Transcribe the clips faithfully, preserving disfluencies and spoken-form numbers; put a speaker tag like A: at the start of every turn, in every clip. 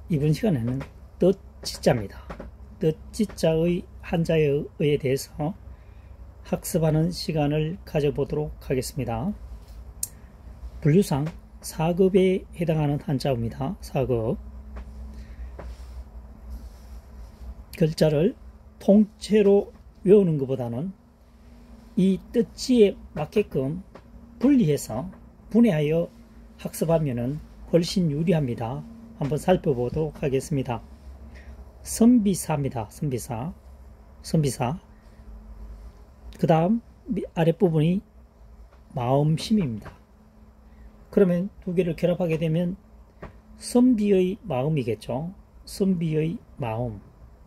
A: 이번 시간에는 뜻지자입니다. 뜻지자의 한자에 대해서 학습하는 시간을 가져보도록 하겠습니다. 분류상 사 급에 해당하는 한자입니다. 사 급. 글자를 통째로 외우는 것보다는 이 뜻지에 맞게끔 분리해서 분해하여 학습하면 훨씬 유리합니다. 한번 살펴보도록 하겠습니다. 선비사입니다. 선비사. 선비사. 그 다음 아랫부분이 마음심입니다. 그러면 두 개를 결합하게 되면 선비의 마음이겠죠. 선비의 마음.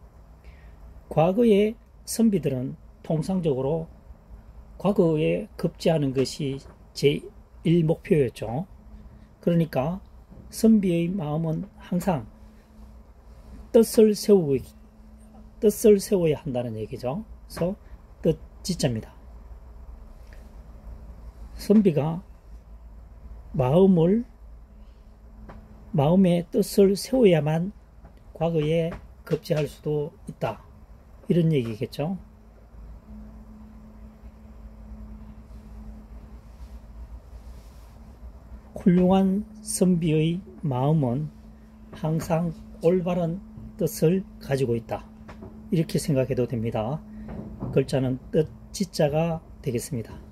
A: 과거의 선비들은 통상적으로 과거에 급제하는 것이 제일 목표였죠. 그러니까 선비의 마음은 항상 뜻을 세우고, 뜻을 세워야 한다는 얘기죠. 그래서 뜻지자입니다. 선비가 마음을, 마음의 뜻을 세워야만 과거에 급제할 수도 있다. 이런 얘기겠죠. 훌륭한 선비의 마음은 항상 올바른 뜻을 가지고 있다. 이렇게 생각해도 됩니다. 글자는 뜻지자가 되겠습니다.